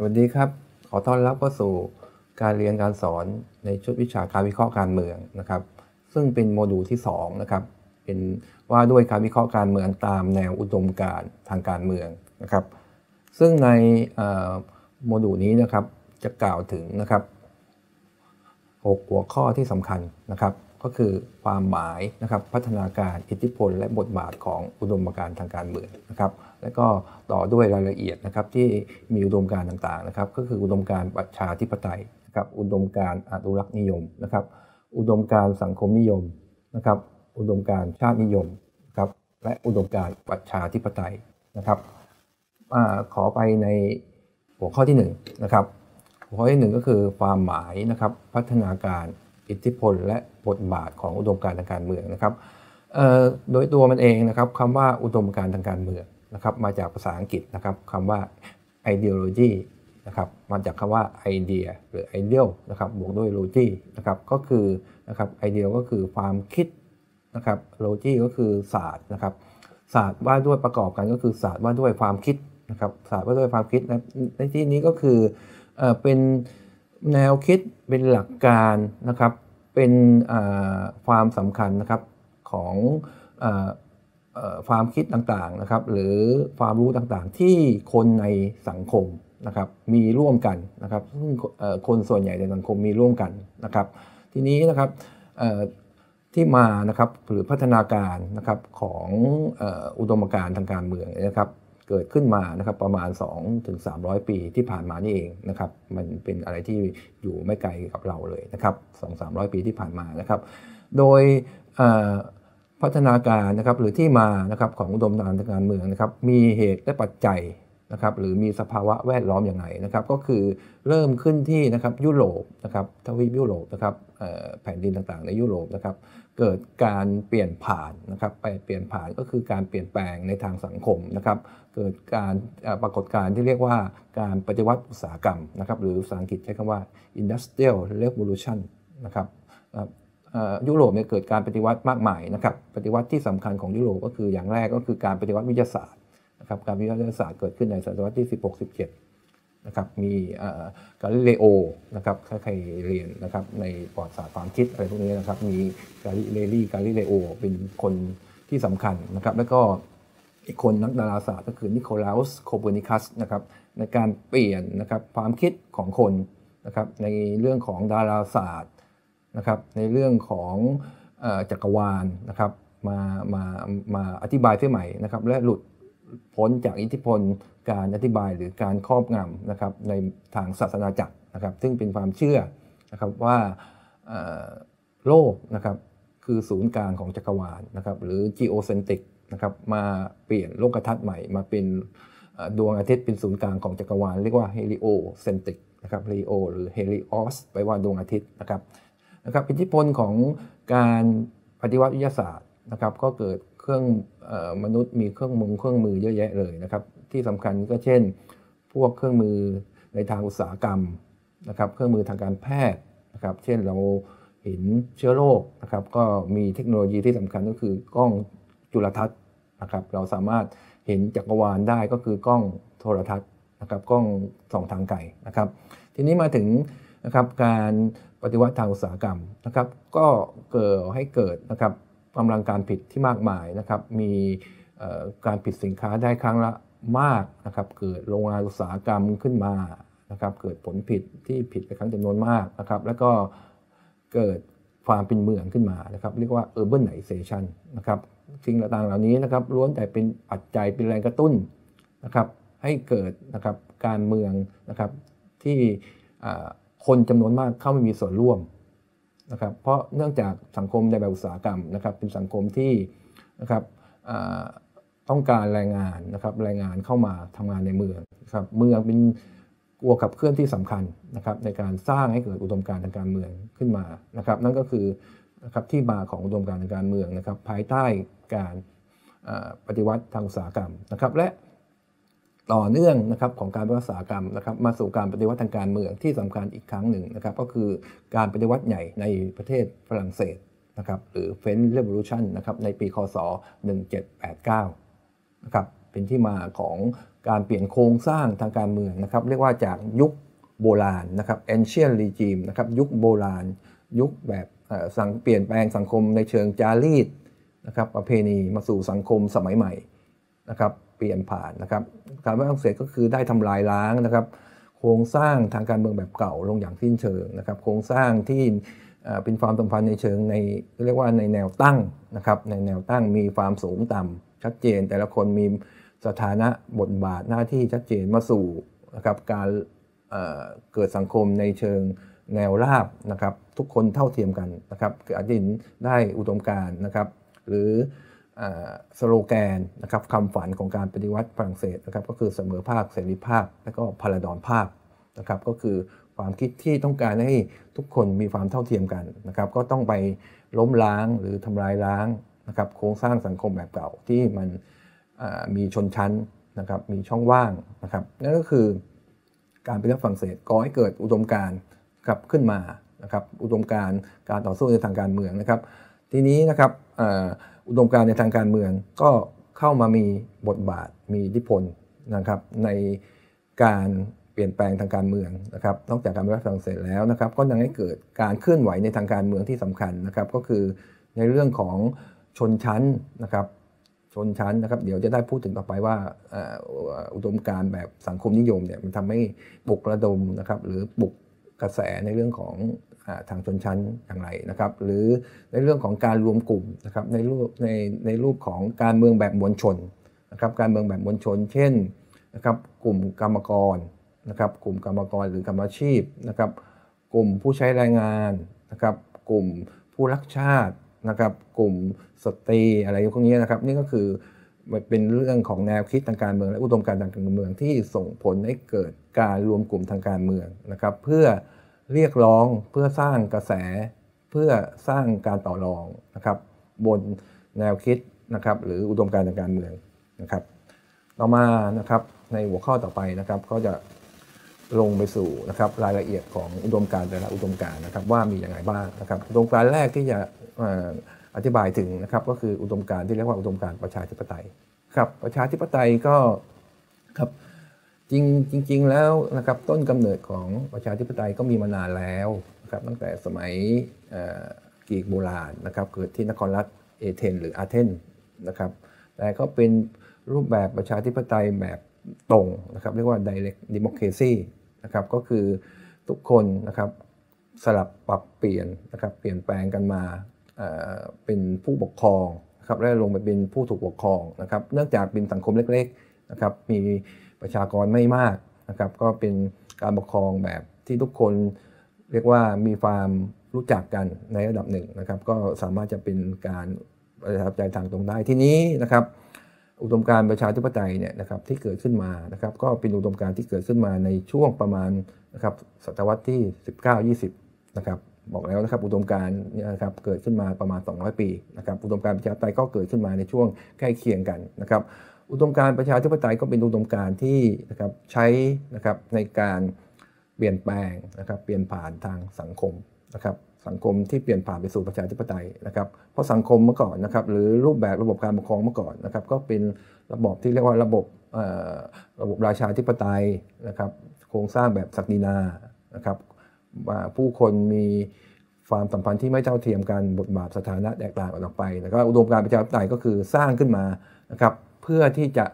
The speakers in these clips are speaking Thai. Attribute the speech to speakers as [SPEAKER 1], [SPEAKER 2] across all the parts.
[SPEAKER 1] วัสดีครับขอต้อนรับเข้าสู่การเรียนการสอนในชุดวิชาการวิเคราะห์การเมืองนะครับซึ่งเป็นโมดูลที่2นะครับเป็นว่าด้วยการวิเคราะห์การเมืองตามแนวอุดมการณ์ทางการเมืองนะครับซึ่งในโมดูลนี้นะครับจะกล่าวถึงนะครับ6หัวข้อที่สำคัญนะครับก็คือความหมายนะครับพัฒนาการอิทธิพลและบทบาทของอุดมการณ์ทางการเมืองนะครับและก็ต่อด้วยรายละเอียดนะครับที่มีอุดมการณ์ต่างๆนะครับก็คืออุดมการณ์ประชาธิปไตยนะครับอุดมการณ์อนุรักษ์นิยมนะครับอุดมการณ์สังคมนิยมนะครับอุดมการณ์ชาตินิยมนะครับและอุดมการณ์ประชาธิปไตยนะครับขอไปในหัวข้อที่1นะครับหัวข้อที่1ก็คือความหมายนะครับพัฒนาการอิทธิพลและบทบาทของอุดมการณ์ทางการเมืองนะครับโดยตัวมันเองนะครับคำว่าอุดมการณ์ทางการเมืองนะครับมาจากภาษาอังกฤษนะครับคำว่า ideology นะครับมาจากคำว่า idea หรือ ideal นะครับบวกด้วย logy นะครับก็คือนะครับ ideal ก็คือความคิดนะครับ logy ก็คือศาสตร์นะครับศาสตร์ว่าด้วยประกอบกันก็คือศาสตร์ว่าด้วยความคิดนะครับศาสตร์ว่าด้วยความคิดนะในที่นี้ก็คือเป็นแนวคิดเป็นหลักการนะครับเป็นความสำคัญนะครับของความคิดต่างๆนะครับหรือความรู้ต่างๆที่คนในสังคมนะครับมีร่วมกันนะครับซึ่งคนส่วนใหญ่ในสังคมมีร่วมกันนะครับทีนี้นะครับที่มานะครับหรือพัฒนาการนะครับของอุดมการณ์ทางการเมืองนะครับเกิดขึ้นมานะครับประมาณ 2-300 ปีที่ผ่านมานี่เองนะครับมันเป็นอะไรที่อยู่ไม่ไกลกับเราเลยนะครับ 2-300 ปีที่ผ่านมานะครับโดยพัฒนาการนะครับหรือที่มานะครับของอุดมการณ์ทางการเมืองนะครับมีเหตุและปัจจัยนะครับหรือมีสภาวะแวดล้อมอย่างไรนะครับก็คือเริ่มขึ้นที่นะครับยุโรปนะครับทวีปยุโรปนะครับแผ่นดินต่างๆในยุโรปนะครับเกิดการเปลี่ยนผ่านนะครับไปเปลี่ยนผ่านก็คือการเปลี่ยนแปลงในทางสังคมนะครับเกิดการปรากฏการณ์ที่เรียกว่าการปฏิวัติอุตสาหกรรมนะครับหรือภาษาอังกฤษใช้คำว่า industrial revolution นะครับยุโรปเนี่ยเกิดการปฏิวัติมากมายนะครับปฏิวัติที่สำคัญของยุโรปก็คืออย่างแรกก็คือการปฏิวัติวิทยาศาสตร์นะครับการวิทยาศาสตร์เกิดขึ้นในศตวรรษที่ 16-17 นะครับมีกาลิเลโอนะครับถ้าใครเรียนนะครับในประวัติศาสตร์ความคิดอะไรพวกนี้นะครับมีกาลิเลโอเป็นคนที่สำคัญนะครับแล้วก็อีกคนนักดาราศาสตร์ก็คือนิโคลัสโคเปอร์นิคัสนะครับในการเปลี่ยนนะครับความคิดของคนนะครับในเรื่องของดาราศาสตร์นะครับในเรื่องของจักรวาลนะครับมาอธิบายเสียใหม่นะครับและหลุดพ้นจากอิทธิพลการอธิบายหรือการครอบงำนะครับในทางศาสนาจักรนะครับซึ่งเป็นความเชื่อนะครับว่าโลกนะครับคือศูนย์กลางของจักรวาลนะครับหรือ geocentric นะครับมาเปลี่ยนโลกทัศน์ใหม่มาเป็นดวงอาทิตย์เป็นศูนย์กลางของจักรวาลเรียกว่า heliocentric นะครับ helio หรือ helios แปลว่าดวงอาทิตย์นะครับอิทธิพลของการปฏิวัติวิทยาศาสตร์นะครับก็เกิดมนุษย์มีเครื่องมือเยอะแยะเลยนะครับที่สำคัญก็เช่นพวกเครื่องมือในทางอุตสาหกรรมนะครับเครื่องมือทางการแพทย์นะครับเช่นเราเห็นเชื้อโรคนะครับก็มีเทคโนโลยีที่สำคัญก็คือกล้องจุลทรรศน์นะครับเราสามารถเห็นจักรวาลได้ก็คือกล้องโทรทัศน์นะครับกล้องส่องทางไกลนะครับทีนี้มาถึงนะครับการปฏิวัติทางอุตสาหกรรมนะครับก็ให้เกิดนะครับกำลังการผลิตที่มากมายนะครับมีการผลิตสินค้าได้ครั้งละมากนะครับเกิดโรงงานอุตสาหกรรมขึ้นมานะครับเกิดผลผลิตที่ผลิตไปครั้งจำนวนมากนะครับแล้วก็เกิดความเป็นเมืองขึ้นมานะครับเรียกว่า urbanization นะครับสิ่งต่างๆเหล่านี้นะครับล้วนแต่เป็นปัจจัยเป็นแรงกระตุ้นนะครับให้เกิดนะครับการเมืองนะครับที่คนจำนวนมากเข้ามามีส่วนร่วมนะครับเพราะเนื่องจากสังคมในแบบอุตสาหกรรมนะครับเป็นสังคมที่นะครับต้องการแรงงานนะครับแรงงานเข้ามาทำงานในเมืองครับเมืองเป็นตัวขับเคลื่อนที่สำคัญนะครับในการสร้างให้เกิดอุดมการณ์ทางการเมืองขึ้นมานะครับนั่นก็คือนะครับที่มาของอุดมการณ์ทางการเมืองนะครับภายใต้การปฏิวัติทางอุตสาหกรรมนะครับและต่อเนื่องนะครับของการปฏิวัติอุตสาหกรรมนะครับมาสู่การปฏิวัติทางการเมืองที่สำคัญอีกครั้งหนึ่งนะครับก็คือการปฏิวัติใหญ่ในประเทศฝรั่งเศสนะครับหรือ French Revolution นะครับในปีคศ 1789นะครับเป็นที่มาของการเปลี่ยนโครงสร้างทางการเมืองนะครับเรียกว่าจากยุคโบราณนะครับ ancient regime นะครับยุคโบราณยุคแบบเปลี่ยนแปลงสังคมในเชิงจารีตนะครับประเพณีมาสู่สังคมสมัยใหม่นะครับเปลี่ยนผ่านนะครับการฝรั่งเศสก็คือได้ทำลายล้างนะครับโครงสร้างทางการเมืองแบบเก่าลงอย่างสิ้นเชิงนะครับโครงสร้างที่เป็นความสัมพันธ์ในเชิงในเรียกว่าในแนวตั้งนะครับในแนวตั้งมีความสูงต่ำชัดเจนแต่ละคนมีสถานะบทบาทหน้าที่ชัดเจนมาสู่นะครับการเกิดสังคมในเชิงแนวราบนะครับทุกคนเท่าเทียมกันนะครับอาจจะได้อุดมการณ์นะครับหรือสโลแกนนะครับคำฝันของการปฏิวัติฝรั่งเศสนะครับก็คือเสมอภาคเสรีภาพและก็พลาดอนภาพนะครับก็คือความคิดที่ต้องการให้ทุกคนมีความเท่าเทียมกันนะครับก็ต้องไปล้มล้างหรือทำลายล้างนะครับโครงสร้างสังคมแบบเก่าที่มันมีชนชั้นนะครับมีช่องว่างนะครับนั่นก็คือการปฏิวัติฝรั่งเศสก่อให้เกิดอุดมการณ์ครับขึ้นมานะครับอุดมการณ์การต่อสู้ในทางการเมืองนะครับทีนี้นะครับอุดมการณ์ในทางการเมืองก็เข้ามามีบทบาทมีอิทธิพลนะครับในการเปลี่ยนแปลงทางการเมืองนะครับนอกจากการปฏิวัติฝรั่งเศสแล้วนะครับก็ยังให้เกิดการเคลื่อนไหวในทางการเมืองที่สำคัญนะครับก็คือในเรื่องของชนชั้นนะครับชนชั้นนะครับเดี๋ยวจะได้พูดถึงต่อไปว่าอุดมการณ์แบบสังคมนิยมเนี่ยมันทำให้ปลุกระดมนะครับหรือปลุกกระแสในเรื่องของทางชนชั้นอย่างไรนะครับหรือในเรื่องของการรวมกลุ่มนะครับในรูปของการเมืองแบบมวลชนนะครับการเมืองแบบมวลชนเช่นนะครับกลุ่มกรรมกรนะครับกลุ่มกรรมกรหรือกรรมอาชีพนะครับกลุ่มผู้ใช้แรงงานนะครับกลุ่มผู้รักชาตินะครับกลุ่มสตรีอะไรพวกนี้นะครับนี่ก็คือเป็นเรื่องของแนวคิดทางการเมืองและอุดมการณ์ทางการเมืองที่ส่งผลให้เกิดการรวมกลุ่มทางการเมืองนะครับเพื่อเรียกร้องเพื่อสร้างกระแสเพื่อสร้างการต่อรองนะครับบนแนวคิดนะครับหรืออุดมการณ์ทางการเมืองนะครับต่อมานะครับในหัวข้อต่อไปนะครับก็จะลงไปสู่นะครับรายละเอียดของอุดมการณ์แต่ละอุดมการณ์นะครับว่ามีอย่างไรบ้างนะครับอุดมการณ์แรกที่จะอธิบายถึงนะครับก็คืออุดมการณ์ที่เรียกว่าอุดมการณ์ประชาธิปไตยครับประชาธิปไตยก็ครับจริงแล้วนะครับต้นกำเนิดของประชาธิปไตยก็มีมานานแล้วนะครับตั้งแต่สมัยกรีกโบราณนะครับเกิดที่นครรัฐเอเธนหรืออาเธนนะครับแต่ก็เป็นรูปแบบประชาธิปไตยแบบตรงนะครับเรียกว่า direct democracy นะครับก็คือทุกคนนะครับสลับปรับเปลี่ยนนะครับเปลี่ยนแปลงกันมาเป็นผู้ปกครองนะครับและลงไปเป็นผู้ถูกปกครองนะครับเนื่องจากเป็นสังคมเล็กๆนะครับมีประชากรไม่มากนะครับก็เป็นการปกครองแบบที่ทุกคนเรียกว่ามีความรู้จักกันในระดับหนึ่งนะครับก็สามารถจะเป็นการประชาธิปไตยทางตรงได้ที่นี้นะครับอุดมการณ์ประชาธิปไตยเนี่ยนะครับที่เกิดขึ้นมานะครับก็เป็นอุดมการณ์ที่เกิดขึ้นมาในช่วงประมาณนะครับศตวรรษที่19-20นะครับบอกแล้วนะครับอุดมการณ์นะครับเกิดขึ้นมาประมาณ200ปีนะครับอุดมการณ์ประชาธิปไตยก็เกิดขึ้นมาในช่วงใกล้เคียงกันนะครับอุดมการณ์ประชาธิปไตยก็เป็นอุดมการณ์ที่นะครับใช้นะครับในการเปลี่ยนแปลงนะครับเปลี่ยนผ่านทางสังคมนะครับสังคมที่เปลี่ยนผ่านไปสู่ประชาธิปไตยนะครับเพราะสังคมเมื่อก่อนนะครับหรือรูปแบบระบบการปกครองเมื่อก่อนนะครับก็เป็นระบบที่เรียกว่าระบบราชาธิปไตยนะครับโครงสร้างแบบศักดินานะครับผู้คนมีความสัมพันธ์ที่ไม่เท่าเทียมกันบทบาทสถานะแตกต่างกันออกไปแล้วก็อุดมการณ์ประชาธิปไตยก็คือสร้างขึ้นมานะครับเพื่อที่จะ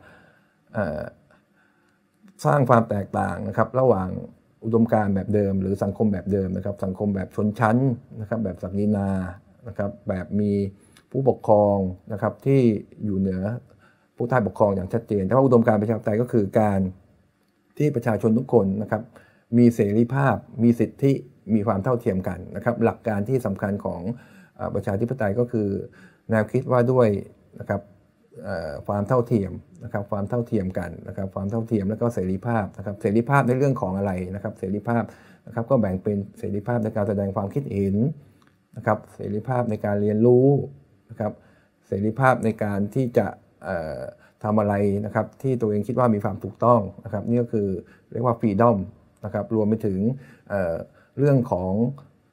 [SPEAKER 1] สร้างความแตกต่างนะครับระหว่างอุดมการณ์แบบเดิมหรือสังคมแบบเดิมนะครับสังคมแบบชนชั้นนะครับแบบศักดินานะครับแบบมีผู้ปกครองนะครับที่อยู่เหนือผู้ใต้ปกครองอย่างชัดเจนแต่ว่าอุดมการณ์ประชาธิปไตยก็คือการที่ประชาชนทุกคนนะครับมีเสรีภาพมีสิทธิมีความเท่าเทียมกันนะครับหลักการที่สำคัญของประชาธิปไตยก็คือแนวคิดว่าด้วยนะครับความเท่าเทียมนะครับความเท่าเทียมกันนะครับความเท่าเทียมแล้วก็เสรีภาพนะครับเสรีภาพในเรื่องของอะไรนะครับเสรีภาพนะครับก็แบ่งเป็นเสรีภาพในการแสดงความคิดเห็นนะครับเสรีภาพในการเรียนรู้นะครับเสรีภาพในการที่จะทำอะไรนะครับที่ตัวเองคิดว่ามีความถูกต้องนะครับนี่ก็คือเรียกว่า freedom นะครับรวมไปถึงเรื่องของ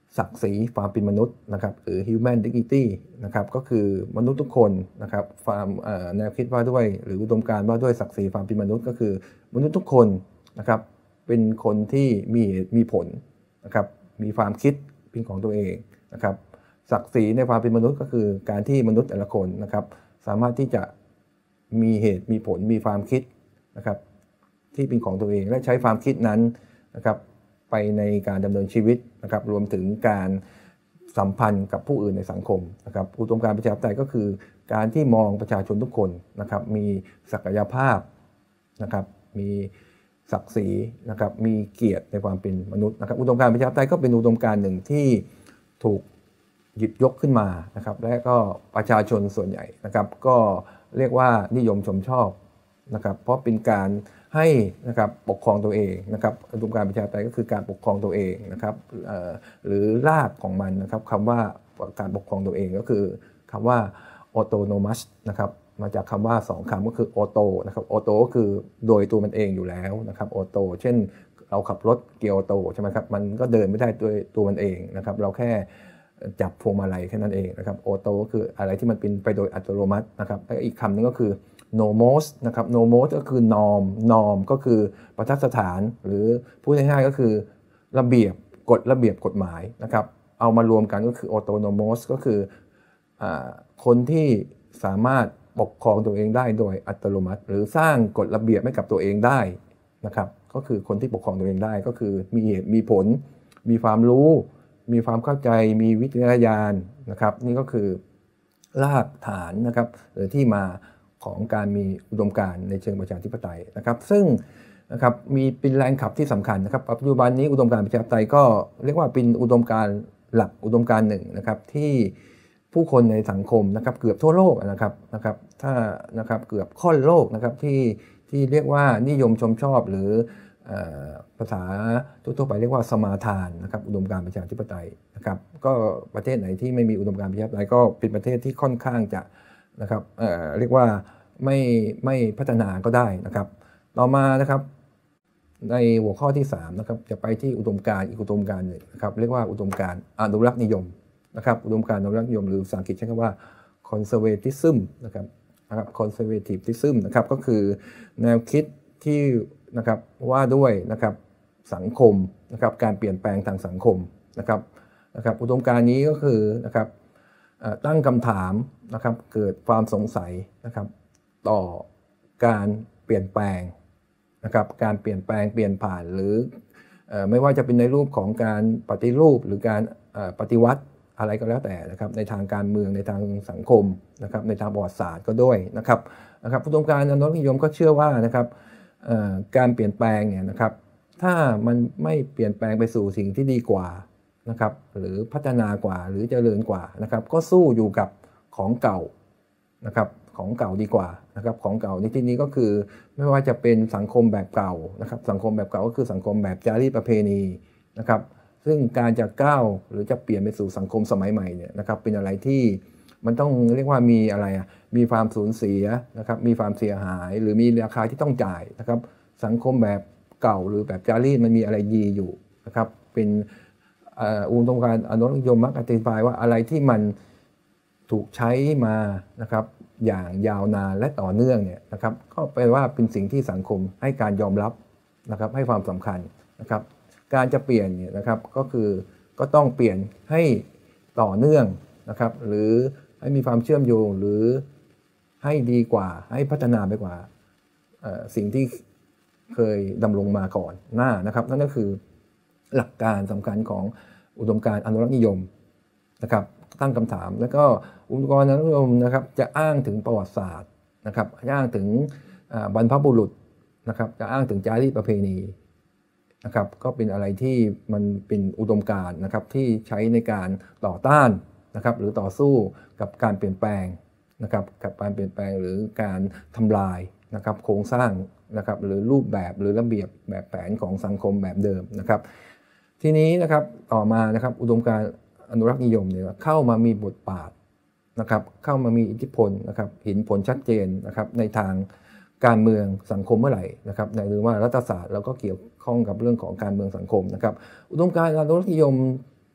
[SPEAKER 1] ศักดิ์ศรีความเป็นมนุษย์นะครับหรือ human dignity นะครับก็คือมนุษย์ทุกคนนะครับความแนวคิดว่าด้วยหรืออุดมการณ์ว่าด้วยศักดิ์ศรีความเป็นมนุษย์ก็คือมนุษย์ทุกคนนะครับเป็นคนที่มีผลนะครับมีความคิดเป็นของตัวเองนะครับศักดิ์ศรีในความเป็นมนุษย์ก็คือการที่มนุษย์แต่ละคนนะครับสามารถที่จะมีเหตุมีผลมีความคิดนะครับที่เป็นของตัวเองและใช้ความคิดนั้นนะครับไปในการดำเนินชีวิตนะครับรวมถึงการสัมพันธ์กับผู้อื่นในสังคมนะครับอุดมการณ์ประชาธิปไตยก็คือการที่มองประชาชนทุกคนนะครับมีศักยภาพนะครับมีศักดิ์ศรีนะครับมีเกียรติในความเป็นมนุษย์นะครับอุดมการณ์ประชาธิปไตยก็เป็นอุดมการณ์หนึ่งที่ถูกหยิบยกขึ้นมานะครับและก็ประชาชนส่วนใหญ่นะครับก็เรียกว่านิยมชมชอบนะครับเพราะเป็นการให้นะครับปกครองตัวเองนะครับอุดมการณ์ประชาธิปไตยก็คือการปกครองตัวเองนะครับหรือรากของมันนะครับคำว่าการปกครองตัวเองก็คือคำว่า autonomous นะครับมาจากคำว่า2คำก็คือ auto นะครับ auto ก็คือโดยตัวมันเองอยู่แล้วนะครับ auto เช่นเราขับรถเกียร์ออโต้ใช่ไหมครับมันก็เดินไม่ได้ด้วยตัวมันเองนะครับเราแค่จับพวงมาลัยแค่นั้นเองนะครับ auto ก็คืออะไรที่มันเป็นไปโดยอัตโนมัตินะครับและอีกคำนึงก็คือ nomos นะครับ nomos ก็คือ norm ก็คือบรรทัดฐานหรือพูดง่ายๆก็คือระเบียบกฎหมายนะครับเอามารวมกันก็คือ autonomous ก็คือคนที่สามารถปกครองตัวเองได้โดยอัตโนมัติหรือสร้างกฎระเบียบให้กับตัวเองได้นะครับก็คือคนที่ปกครองตัวเองได้ก็คือมีเหตุมีผลมีความรู้มีความเข้าใจมีวิจารณญาณนะครับนี่ก็คือรากฐานนะครับหรือที่มาของการมีอุดมการณ์ในเชิงประชาธิปไตยนะครับซึ่งนะครับมีเป็นแรงขับที่สำคัญนะครับปัจจุบันนี้อุดมการณ์ประชาธิปไตยก็เรียกว่าเป็นอุดมการณ์หลักอุดมการณ์หนึ่งนะครับที่ผู้คนในสังคมนะครับเกือบทั่วโลกนะครับถ้านะครับเกือบค่อนโลกนะครับที่เรียกว่านิยมชมชอบหรือภาษาทั่วไปเรียกว่าสมาทานนะครับอุดมการณ์ประชาธิปไตยนะครับก็ประเทศไหนที่ไม่มีอุดมการณ์ประชาธิปไตยก็เป็นประเทศที่ค่อนข้างจะนะครับเรียกว่าไม่พัฒนาก็ได้นะครับต่อมานะครับในหัวข้อที่3นะครับจะไปที่อุดมการณ์อีกอุดมการณ์หนึ่งนะครับเรียกว่าอุดมการณ์อนุรักษ์นิยมนะครับอุดมการณ์อนุรักษ์นิยมหรือภาษาอังกฤษใช้คำว่า conservatism นะครับ conservatism นะครับก็คือแนวคิดที่นะครับว่าด้วยนะครับสังคมนะครับการเปลี่ยนแปลงทางสังคมนะครับอุดมการณ์นี้ก็คือนะครับตั้งคำถามนะครับเกิดความสงสัยนะครับต่อการเปลี่ยนแปลงนะครับการเปลี่ยนแปลงเปลี่ยนผ่านหรือไม่ว่าจะเป็นในรูปของการปฏิรูปหรือการปฏิวัติอะไรก็แล้วแต่นะครับในทางการเมืองในทางสังคมนะครับในทางประวัติศาสตร์ก็ด้วยนะครับอุดมการณ์อนุรักษ์นิยมก็เชื่อว่านะครับการเปลี่ยนแปลงเนี่ยนะครับถ้ามันไม่เปลี่ยนแปลงไปสู่สิ่งที่ดีกว่านะครับหรือพัฒนากว่าหรือเจริญกว่านะครับก็สู้อยู่กับของเก่านะครับของเก่าดีกว่านะครับของเก่าในที่นี้ก็คือไม่ว่าจะเป็นสังคมแบบเก่านะครับสังคมแบบเก่าก็คือสังคมแบบจารีตประเพณีนะครับซึ่งการจะก้าวหรือจะเปลี่ยนไปสู่สังคมสมัยใหม่เนี่ยนะครับเป็นอะไรที่มันต้องเรียกว่ามีอะไรมีความสูญเสียนะครับมีความเสียหายหรือมีราคาที่ต้องจ่ายนะครับสังคมแบบเก่าหรือแบบจารีตมันมีอะไรดีอยู่นะครับเป็นอุดมการณ์อนุรักษ์นิยมมักอธิบายว่าอะไรที่มันถูกใช้มานะครับอย่างยาวนานและต่อเนื่องเนี่ยนะครับก็แปลว่าเป็นสิ่งที่สังคมให้การยอมรับนะครับให้ความสำคัญนะครับการจะเปลี่ยนเนี่ยนะครับก็คือก็ต้องเปลี่ยนให้ต่อเนื่องนะครับหรือให้มีความเชื่อมโยงหรือให้ดีกว่าให้พัฒนาไปกว่าสิ่งที่เคยดำรงมาก่อนหน้านะครับนั่นก็คือหลักการสำคัญของอุดมการณ์อนุรักษ์นิยมนะครับตั้งคำถามแล้วก็อุดมการณ์อนุรักษ์นิยมนะครับจะอ้างถึงประวัติศาสตร์นะครับอ้างถึงบรรพบุรุษนะครับจะอ้างถึงจารีตประเพณีนะครับก็เป็นอะไรที่มันเป็นอุดมการณ์นะครับที่ใช้ในการต่อต้านนะครับหรือต่อสู้กับการเปลี่ยนแปลงนะครับกับการเปลี่ยนแปลงหรือการทำลายนะครับโครงสร้างนะครับหรือรูปแบบหรือระเบียบแบบแผนของสังคมแบบเดิมนะครับทีนี้นะครับต่อมานะครับอุดมการณ์อนุรักษ์นิยมเนี่ยเข้ามามีบทบาทนะครับเข้ามามีอิทธิพลนะครับเห็นผลชัดเจนนะครับในทางการเมืองสังคมเมื่อไหร่นะครับหรือว่ารัฐศาสตร์เราก็เกี่ยวข้องกับเรื่องของการเมืองสังคมนะครับอุดมการณ์อนุรักษ์นิยม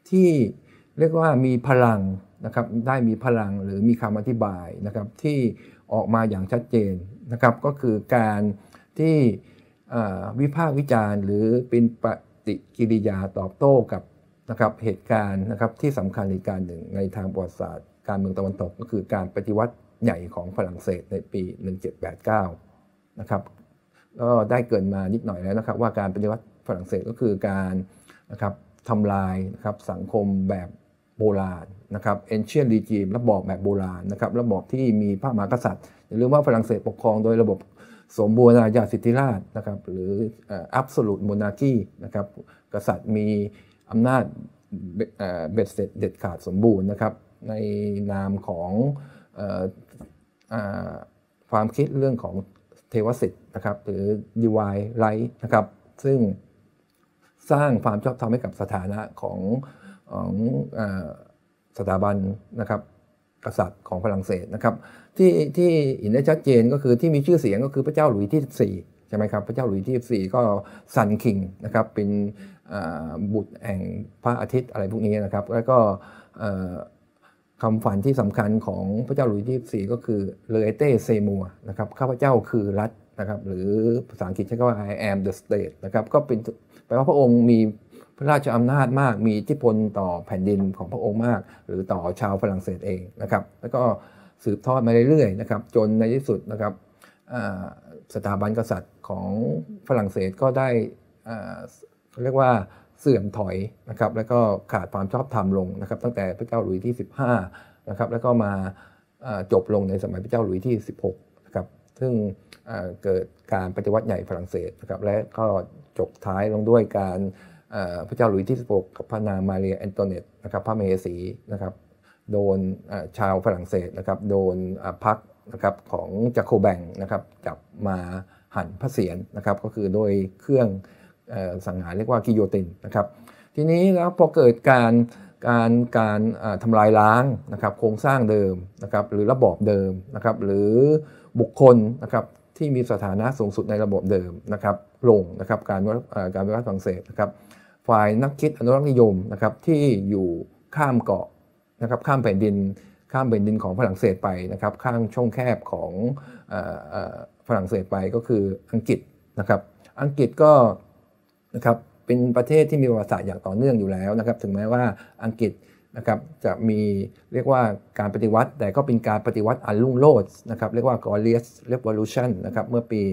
[SPEAKER 1] ที่เรียกว่ามีพลังนะครับได้มีพลังหรือมีคำอธิบายนะครับที่ออกมาอย่างชัดเจนนะครับก็คือการที่วิพากษ์วิจารณ์หรือเป็นปฏิกิริยาตอบโต้กับนะครับเหตุการณ์นะครับที่สำคัญเหตุการณ์หนึ่งในทางประวัติศาสตร์การเมืองตะวันตกก็คือการปฏิวัติใหญ่ของฝรั่งเศสในปี 1789 นะครับก็ได้เกิดมานิดหน่อยแล้วนะครับว่าการปฏิวัติฝรั่งเศสก็คือการนะครับทำลายนะครับสังคมแบบโบราณนะครับ ancient regime ระบอบแบบโบราณนะครับระบอบที่มีพระมหากษัตริย์อย่าลืมว่าฝรั่งเศสปกครองโดยระบบสมบูรณาญาสิทธิราชย์นะครับหรือ absolute monarchy นะครับกษัตริย์มีอำนาจเบ็ดเสร็จเด็ดขาดสมบูรณ์นะครับในนามของความคิดเรื่องของเทวสิทธิ์นะครับหรือ divine right นะครับซึ่งสร้างความชอบธรรมให้กับสถานะของสถาบันนะครับกษัตริย์ของฝรั่งเศสนะครับที่เห็นได้ชัดเจนก็คือที่มีชื่อเสียงก็คือพระเจ้าหลุยส์ที่ 14ใช่ไหมครับพระเจ้าหลุยส์ที่ 14ก็ซันคิงนะครับเป็นบุตรแห่งพระอาทิตย์อะไรพวกนี้นะครับแล้วก็คำฝันที่สำคัญของพระเจ้าหลุยส์ที่ 14ก็คือเลเต้เซมัวนะครับข้าพเจ้าคือรัฐนะครับหรือภาษาอังกฤษใช้คำว่า I am the state นะครับก็เป็นแปลว่าพระองค์มีพระราชอำนาจมากมีอิทธิพลต่อแผ่นดินของพระองค์มากหรือต่อชาวฝรั่งเศสเองนะครับแล้วก็สืบทอดมาเรื่อยๆนะครับจนในที่สุดนะครับสถาบันกษัตริย์ของฝรั่งเศสก็ได้เรียกว่าเสื่อมถอยนะครับแล้วก็ขาดความชอบธรรมลงนะครับตั้งแต่พระเจ้าหลุยส์ที่ 15นะครับแล้วก็มาจบลงในสมัยพระเจ้าหลุยส์ที่ 16นะครับซึ่งเกิดการปฏิวัติใหญ่ฝรั่งเศสนะครับและก็จบท้ายลงด้วยการพระเจ้าหลุยส์ที่ 16กับพระนางมาเรียแอนโตเนตนะครับพระมเหสีนะครับโดนชาวฝรั่งเศสนะครับโดนพรรคนะครับของจาโคแบงนะครับจับมาหั่นพระเศียรนะครับก็คือโดยเครื่องสังหารเรียกว่ากิโยตินนะครับทีนี้แล้วพอเกิดการทำลายล้างนะครับโครงสร้างเดิมนะครับหรือระบอบเดิมนะครับหรือบุคคลนะครับที่มีสถานะสูงสุดในระบบเดิมนะครับลงนะครับการปฏิวัติฝรั่งเศสนะครับฝ่ายนักคิดอนุรักษ์นิยมนะครับที่อยู่ข้ามเกาะนะครับข้ามแผ่นดินของฝรั่งเศสไปนะครับข้างช่องแคบของฝรั่งเศสไปก็คืออังกฤษนะครับอังกฤษก็นะครับเป็นประเทศที่มีประวัติศาสตร์อย่างต่อเนื่องอยู่แล้วนะครับถึงแม้ว่าอังกฤษนะครับจะมีเรียกว่าการปฏิวัติแต่ก็เป็นการปฏิวัติอันรุ่งโรจน์นะครับเรียกว่า Glorious Revolution นะครับเมื่อปี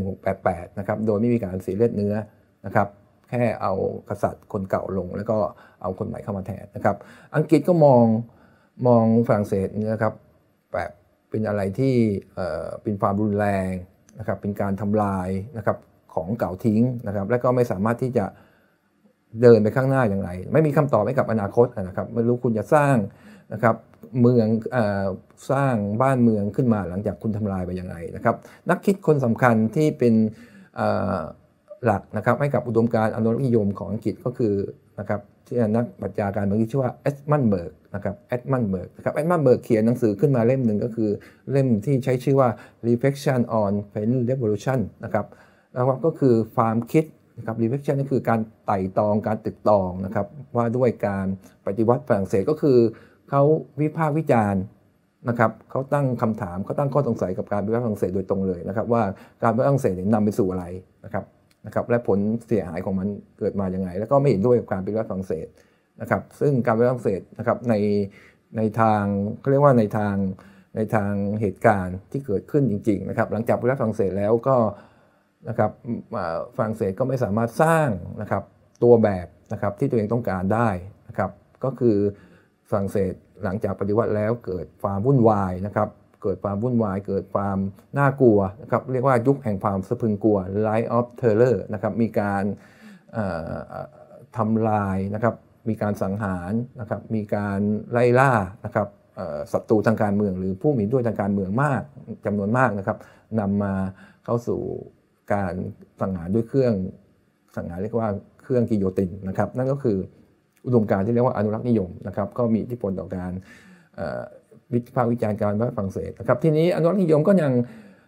[SPEAKER 1] 1688นะครับโดยไม่มีการเสียเลือดเนื้อนะครับแค่เอากษัตริย์คนเก่าลงแล้วก็เอาคนใหม่เข้ามาแทนนะครับอังกฤษก็มองฝรั่งเศสนะครับแบบเป็นอะไรที่เป็นความรุนแรงนะครับเป็นการทำลายนะครับของเก่าทิ้งนะครับและก็ไม่สามารถที่จะเดินไปข้างหน้าอย่างไรไม่มีคำตอบให้กับอนาคตนะครับไม่รู้คุณจะสร้างนะครับเมืองสร้างบ้านเมืองขึ้นมาหลังจากคุณทำลายไปยังไงนะครับนักคิดคนสำคัญที่เป็นหลักนะครับให้กับอุดมการณ์อนุรักษ์นิยมของอังกฤษก็คือนะครับที่นักปรัชญาการเมืองที่ชื่อว่าเอ็ดมันด์เบิร์กนะครับเอ็ดมันด์เบิร์กนะครับเอ็ดมันด์เบิร์กเขียนหนังสือขึ้นมาเล่มหนึ่งก็คือเล่มที่ใช้ชื่อว่า Reflection on French Revolution นะครับแล้วก็คือความคิดนะครับ reflection ก็คือการไต่ตองการตึกตองนะครับว่าด้วยการปฏิวัติฝรั่งเศสก็คือเขาวิพากษ์วิจารณ์นะครับเขาตั้งคำถามเขาตั้งข้อสงสัยกับการปฏิวัติฝรั่งเศสโดยตรงเลยนะครับว่าการปฏิวัติฝรั่งเศสนำไปสู่อะไรนะครับและผลเสียหายของมันเกิดมาอย่างไรแล้วก็ไม่เห็นด้วยกับการปฏิวัติฝรั่งเศสนะครับซึ่งการปฏิวัติฝรั่งเศสนะครับในทางเขาเรียกว่าในทางเหตุการณ์ที่เกิดขึ้นจริงๆนะครับหลังจากปฏิวัติฝรั่งเศสแล้วก็นะครับฝรั่งเศสก็ไม่สามารถสร้างนะครับตัวแบบนะครับที่ตัวเองต้องการได้นะครับก็คือฝรั่งเศสหลังจากปฏิวัติแล้วเกิดความวุ่นวายนะครับเกิดความวุ่นวายเกิดความน่ากลัวนะครับเรียกว่ายุคแห่งความสะพรึงกลัว Light of Terror นะครับมีการทำลายนะครับมีการสังหารนะครับมีการไล่ล่านะครับศัตรูทางการเมืองหรือผู้มีด้วยทางการเมืองมากจำนวนมากนะครับนำมาเข้าสู่การสังหารด้วยเครื่องสังหารเรียกว่าเครื่องกิโยตินนะครับนั่นก็คืออุดมการณ์ที่เรียกว่าอนุรักษ์นิยมนะครับก็มีอิทธิพลต่อการวิพากษ์วิจารณ์การฝรั่งเศสนะครับทีนี้อนุรักษ์นิยมก็ยัง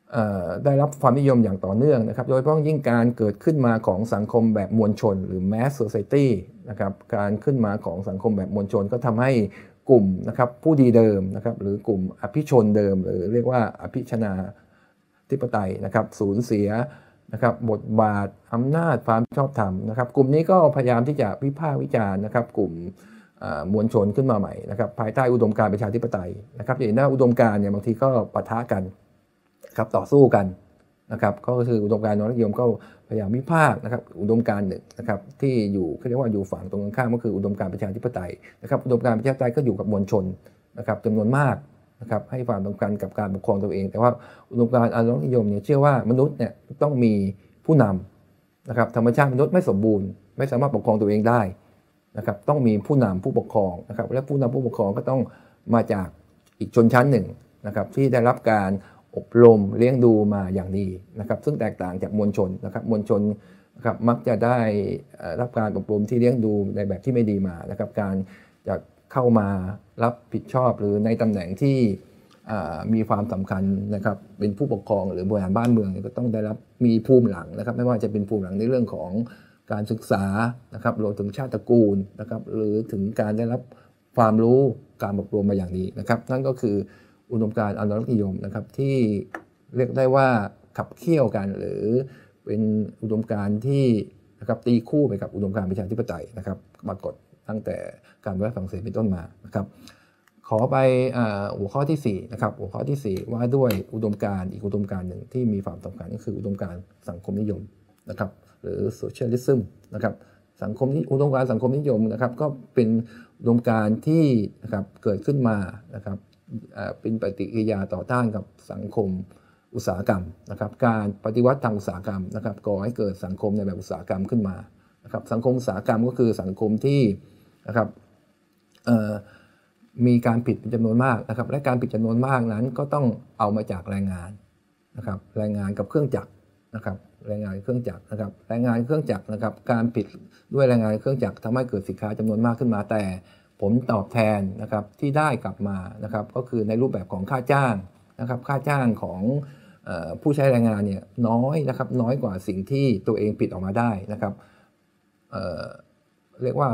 [SPEAKER 1] ได้รับความนิยมอย่างต่อเนื่องนะครับโดยเฉพาะยิ่งการเกิดขึ้นมาของสังคมแบบมวลชนหรือ mass society นะครับการขึ้นมาของสังคมแบบมวลชนก็ทำให้กลุ่มนะครับผู้ดีเดิมนะครับหรือกลุ่มอภิชนเดิมหรือเรียกว่าอภิชนาธิปไตยนะครับสูญเสียนะครับบทบาทอำนาจความชอบธรรมนะครับกลุ่มนี้ก็พยายามที่จะวิพากษ์วิจารณ์นะครับกลุ่มมวลชนขึ้นมาใหม่นะครับภายใต้อุดมการณ์ประชาธิปไตยนะครับอย่างนั้นอุดมการณ์เนี่ยบางทีก็ปะทะกันครับต่อสู้กันนะครับก็คืออุดมการณ์นวัตนิยมก็พยายามวิพากษ์นะครับอุดมการณ์หนึ่งนะครับที่อยู่เขาเรียกว่าอยู่ฝั่งตรงข้ามก็คืออุดมการณ์ประชาธิปไตยนะครับอุดมการณ์ประชาธิปไตยก็อยู่กับมวลชนนะครับจำนวนมากนะครับให้ความสำคัญกับการปกครองตัวเองแต่ว่าอุดมการณ์อนุรักษนิยมเนี่ยเชื่อว่ามนุษย์เนี่ยต้องมีผู้นำนะครับธรรมชาติมนุษย์ไม่สมบูรณ์ไม่สามารถปกครองตัวเองได้นะครับต้องมีผู้นำผู้ปกครองนะครับและผู้นำผู้ปกครองก็ต้องมาจากอีกชนชั้นหนึ่งนะครับที่ได้รับการอบรมเลี้ยงดูมาอย่างดีนะครับซึ่งแตกต่างจากมวลชนนะครับมวลชนนะครับมักจะได้รับการอบรมที่เลี้ยงดูในแบบที่ไม่ดีมานะครับการจะเข้ามารับผิดชอบหรือในตำแหน่งที่มีความสำคัญนะครับเป็นผู้ปกครองหรือบริหารบ้านเมืองก็ต้องได้รับมีภูมิหลังนะครับไม่ว่าจะเป็นภูมิหลังในเรื่องของการศึกษานะครับรวมถึงชาติตระกูลนะครับหรือถึงการได้รับความรู้การอบรมมาอย่างดีนะครับนั่นก็คืออุดมการณ์อนุรักษนิยมนะครับที่เรียกได้ว่าขับเคี่ยวกันหรือเป็นอุดมการณ์ที่นะครับตีคู่ไปกับอุดมการณ์ประชาธิปไตยนะครับปรากฏตั้งแต่การรัฐฝรั่งเศสเป็นต้นมานะครับขอไปหัวข้อที่4นะครับหัวข้อที่4ว่าด้วยอุดมการณ์อีกอุดมการณ์หนึ่งที่มีความสำคัญก็คืออุดมการณ์สังคมนิยมนะครับหรือ socialism นะครับสังคมนี้อุดมการณ์สังคมนิยมนะครับก็เป็นอุดมการณ์ที่นะครับเกิดขึ้นมานะครับเป็นปฏิกิริยาต่อต้านกับสังคมอุตสาหกรรมนะครับการปฏิวัติทางอุตสาหกรรมนะครับก่อให้เกิดสังคมในแบบอุตสาหกรรมขึ้นมานะครับสังคมอุตสาหกรรมก็คือสังคมที่นะครับมีการผิดเป็นจำนวนมากนะครับและการผิดจำนวนมากนั้นก็ต้องเอามาจากแรงงานนะครับแรงงานกับเครื่องจักรนะครับแรงงานเครื่องจักรนะครับแรงงานเครื่องจักรนะครับการผิดด้วยแรงงานเครื่องจักรทำให้เกิดสินค้าจำนวนมากขึ้นมาแต่ผลตอบแทนนะครับที่ได้กลับมานะครับก็คือในรูปแบบของค่าจ้างนะครับค่าจ้างของผู้ใช้แรงงานเนี่ยน้อยนะครับน้อยกว่าสิ่งที่ตัวเองผิดออกมาได้นะครับเรียกว่า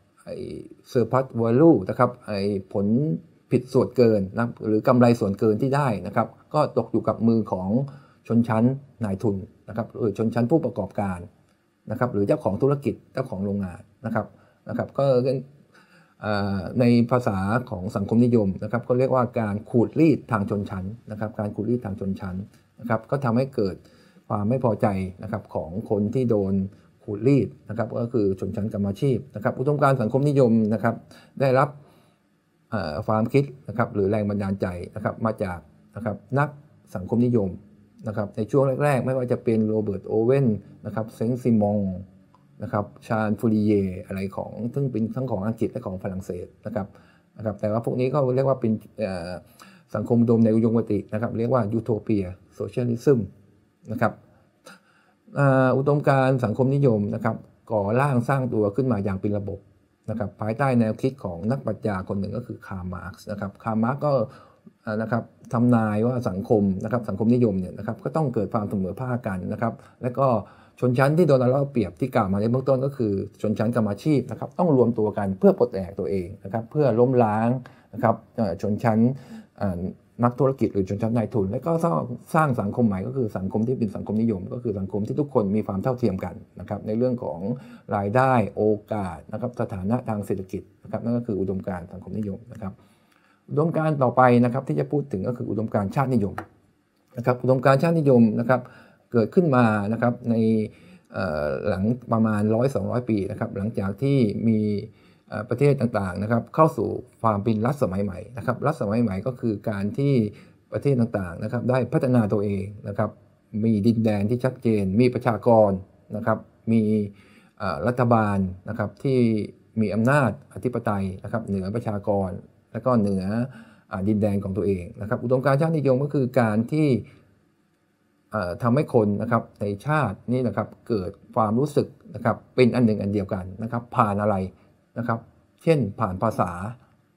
[SPEAKER 1] surplus value นะครับผลผิดส่วนเกินนะหรือกำไรส่วนเกินที่ได้นะครับก็ตกอยู่กับมือของชนชั้นนายทุนนะครับหรือชนชั้นผู้ประกอบการนะครับหรือเจ้าของธุรกิจเจ้าของโรงงานนะครับก็ในภาษาของสังคมนิยมนะครับก็เรียกว่าการขูดรีดทางชนชั้นนะครับการขูดรีดทางชนชั้นนะครับก็ทำให้เกิดความไม่พอใจนะครับของคนที่โดนขูดรีดนะครับก็คือชนชั้นกรรมอาชีพนะครับอุดมการณ์สังคมนิยมนะครับได้รับความคิดนะครับหรือแรงบันดาลใจนะครับมาจากนะครับนักสังคมนิยมนะครับในช่วงแรกๆไม่ว่าจะเป็นโรเบิร์ตโอเว่นนะครับเซงต์ซิมองนะครับชาญฟูริเยอะไรของซึ่งเป็นทั้งของอังกฤษและของฝรั่งเศสนะครับแต่ว่าพวกนี้ก็เรียกว่าเป็นสังคมอุดมในอุดมคตินะครับเรียกว่ายูโทเปียโซเชียลิซึมนะครับอุดมการณ์สังคมนิยมนะครับก่อร่างสร้างตัวขึ้นมาอย่างเป็นระบบนะครับภายใต้แนวคิดของนักปรัชญาคนหนึ่งก็คือคาร์ล มาร์กซ์นะครับคาร์ล มาร์กซ์ก็นะครับทำนายว่าสังคมนะครับสังคมนิยมเนี่ยนะครับก็ต้องเกิดความเสมอภาคกันนะครับและก็ชนชั้นที่โดนเอาเปรียบที่กล่าวมาในเบื้องต้นก็คือชนชั้นกรรมอาชีพนะครับต้องรวมตัวกันเพื่อปลดแอกตัวเองนะครับเพื่อล้มล้างนะครับชนชั้นนักธุรกิจหรือชนชั้นนายทุนและก็สร้างสังคมใหม่ก็คือสังคมที่เป็นสังคมนิยมก็คือสังคมที่ทุกคนมีความเท่าเทียมกันนะครับในเรื่องของรายได้โอกาสนะครับสถานะทางเศรษฐกิจนะครับนั่นก็คืออุดมการณ์สังคมนิยมนะครับอุดมการณ์ต่อไปนะครับที่จะพูดถึงก็คืออุดมการณ์ชาตินิยมนะครับอุดมการณ์ชาตินิยมนะครับเกิดขึ้นมานะครับในหลังประมาณ 100-200 ปีนะครับหลังจากที่มีประเทศต่างๆนะครับเข้าสู่ความเป็นรัฐสมัยใหม่นะครับรัฐสมัยใหม่ก็คือการที่ประเทศต่างๆนะครับได้พัฒนาตัวเองนะครับมีดินแดนที่ชัดเจนมีประชากรนะครับมีรัฐบาลนะครับที่มีอำนาจอธิปไตยนะครับเหนือประชากรและก็เหนือดินแดนของตัวเองนะครับอุดมการณ์ชาตินิยมก็คือการที่ทำให้คนนะครับในชาตินี้นะครับเกิดความรู้สึกนะครับเป็นอันหนึ่งอันเดียวกันนะครับผ่านอะไรนะครับเช่นผ่านภาษา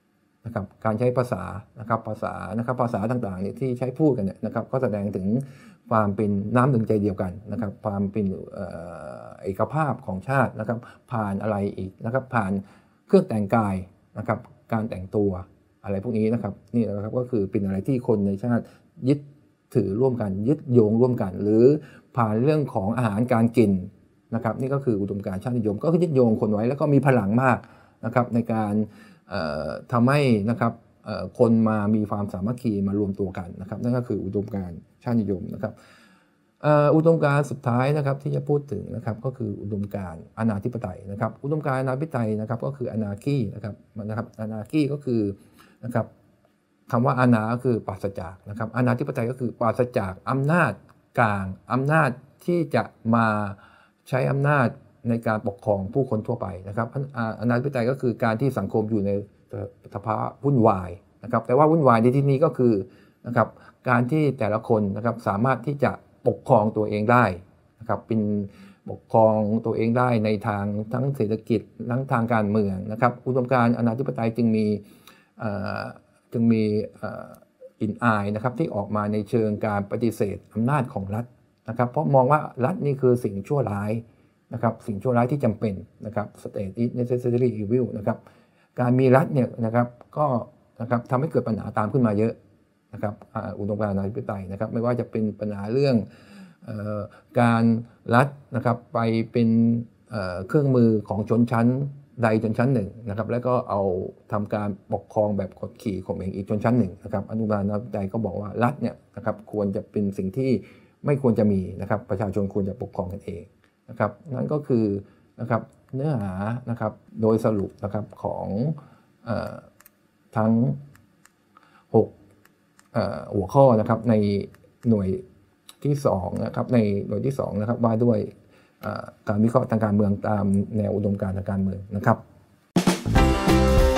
[SPEAKER 1] นะครับการใช้ภาษานะครับภาษาต่างๆเนี่ยที่ใช้พูดกันเนี่ยนะครับก็แสดงถึงความเป็นน้ำหนึ่งใจเดียวกันนะครับความเป็นเอกภาพของชาตินะครับผ่านอะไรอีกนะครับผ่านเครื่องแต่งกายนะครับการแต่งตัวอะไรพวกนี้นะครับนี่นะครับก็คือเป็นอะไรที่คนในชาติยึดถือร่วมกันยึดโยงร่วมกัน หรือผ่านเรื่องของอาหารการกินนะครับนี่ก็คืออุดมการณ์ชาตินิยมก็ยึดโยงคนไว้แล้วก็มีพลังมากนะครับในการทำให้นะครับคนมามีความสามัคคีมารวมตัวกันนะครับนั่นก็คืออุดมการณ์ชาตินิยมนะครับอุดมการณ์สุดท้ายนะครับที่จะพูดถึงนะครับก็คืออุดมการณ์อนาธิปไตยนะครับอุดมการณ์อนาธิปไตยนะครับก็คืออนาคีนะครับอนาคีก็คือนะครับคำว่าอนาก็คือปราศจากนะครับอนาธิปไตยก็คือปราศจากอำนาจกลางอำนาจที่จะมาใช้อำนาจในการปกครองผู้คนทั่วไปนะครับอนาธิปไตยก็คือการที่สังคมอยู่ในสภาวะวุ่นวายนะครับแต่ว่าวุ่นวายในที่นี้ก็คือนะครับการที่แต่ละคนนะครับสามารถที่จะปกครองตัวเองได้นะครับเป็นปกครองตัวเองได้ในทางทั้งเศรษฐกิจทั้งทางการเมืองนะครับอุดมการณ์อนาธิปไตยจึงมีกลิ่นอายนะครับที่ออกมาในเชิงการปฏิเสธอำนาจของรัฐนะครับเพราะมองว่ารัฐนี่คือสิ่งชั่วร้ายนะครับสิ่งชั่วร้ายที่จำเป็นนะครับ state is necessary evil นะครับการมีรัฐเนี่ยนะครับก็นะครับทำให้เกิดปัญหาตามขึ้นมาเยอะนะครับอุดมการณ์อนาธิปไตยนะครับไม่ว่าจะเป็นปัญหาเรื่องการรัฐนะครับไปเป็นเครื่องมือของชนชั้นใดชนชั้นหนึ่งนะครับแล้วก็เอาทำการปกครองแบบกดขี่ข่มเหงอีกชนชั้นหนึ่งนะครับอุดมการณ์อนาธิปไตยก็บอกว่ารัฐเนี่ยนะครับควรจะเป็นสิ่งที่ไม่ควรจะมีนะครับประชาชนควรจะปกครองกันเองนะครับนั่นก็คือนะครับเนื้อหานะครับโดยสรุปนะครับของทั้ง6หัวข้อนะครับในหน่วยที่2นะครับในหน่วยที่2นะครับว่าด้วยการวิเคราะห์ทางการเมืองตามแนวอุดมการณ์ทางการเมืองนะครับ